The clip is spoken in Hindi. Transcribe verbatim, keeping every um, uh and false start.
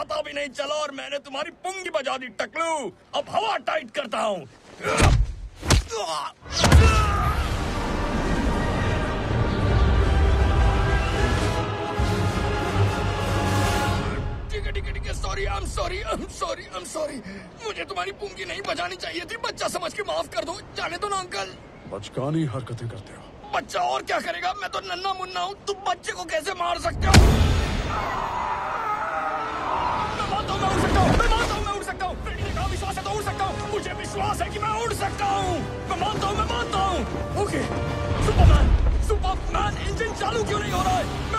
पता भी नहीं चला और मैंने तुम्हारी पुंगी बजा दी टकलू। अब हवा टाइट करता हूँ। ठीक है ठीक है ठीक है, sorry I am sorry I am sorry I am sorry. मुझे तुम्हारी पुंगी नहीं बजानी चाहिए थी। बच्चा समझ के माफ कर दो। जाने दो ना अंकल। बचकानी हरकतें करते हो। बच्चा और क्या करेगा? मैं तो नन्ना मुन्ना हूँ। तुम बच्चे को कैसे मार सकते हो? मैं मानता हूँ मैं उड़ सकता हूँ। मैं मानता हूँ मैं उड़ सकता हूँ। फ्रेडी ने कहा विश्वास है तो उड़ सकता हूँ। मुझे विश्वास है कि मैं उड़ सकता हूँ। मैं मानता हूँ मैं मानता हूँ। ओके सुपरमैन सुपरमैन इंजन चालू क्यों नहीं हो रहा है? मैं